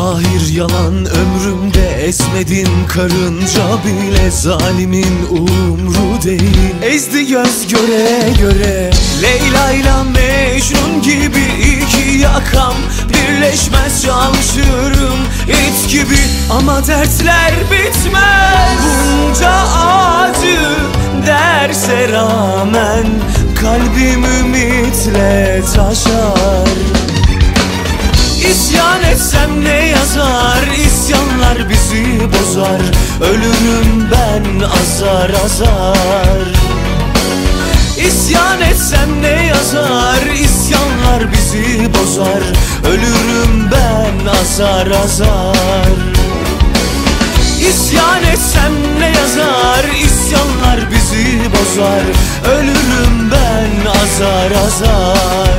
Zahir yalan ömrümde esmedin karınca bile, zalimin umru değil. Ezdi göz göre göre Leyla ile Mecnun gibi iki yakam birleşmez, çalışırım it gibi ama dertler bitmez. Bunca acı derse rağmen kalbim ümitle taşar. İsyan etsem ne yazar, isyanlar bizi bozar. Ölürüm ben azar azar. İsyan etsem ne yazar, isyanlar bizi bozar. Ölürüm ben azar azar. İsyan etsem ne yazar, isyanlar bizi bozar. Ölürüm ben azar azar.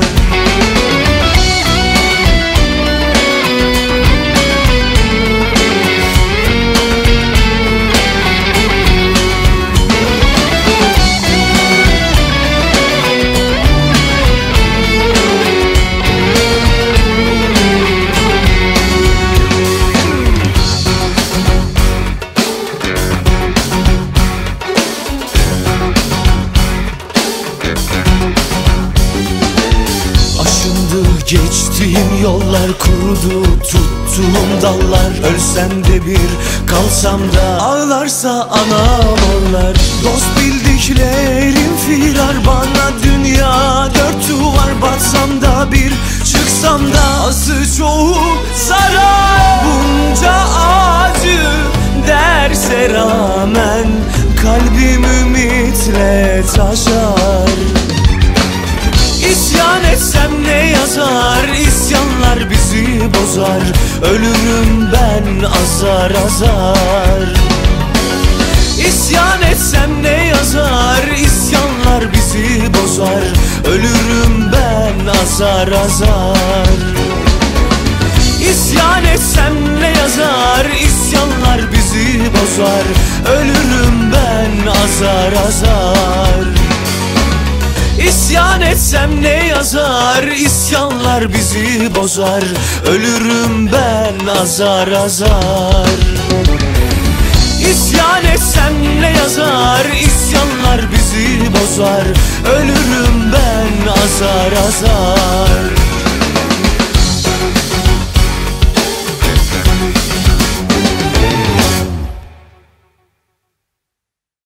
Geçtiğim yollar kurudu, tuttuğum dallar. Ölsem de bir, kalsam da ağlarsa anam ağlar. Dost bildiklerim firar bana, dünya dört duvar. Batsam da bir, çıksam da azı çoğu zarar. Bunca acı derse rağmen kalbim ümitle taşar. İsyan etsem ne yazar, isyanlar bizi bozar. Ölürüm ben azar azar. İsyan etsem ne yazar, isyanlar bizi bozar. Ölürüm ben azar azar. İsyan etsem ne yazar, isyanlar bizi bozar. Ölürüm ben azar azar. İsyan etsem ne yazar, isyanlar bizi bozar. Ölürüm ben azar azar. İsyan etsem ne yazar, isyanlar bizi bozar. Ölürüm ben azar azar.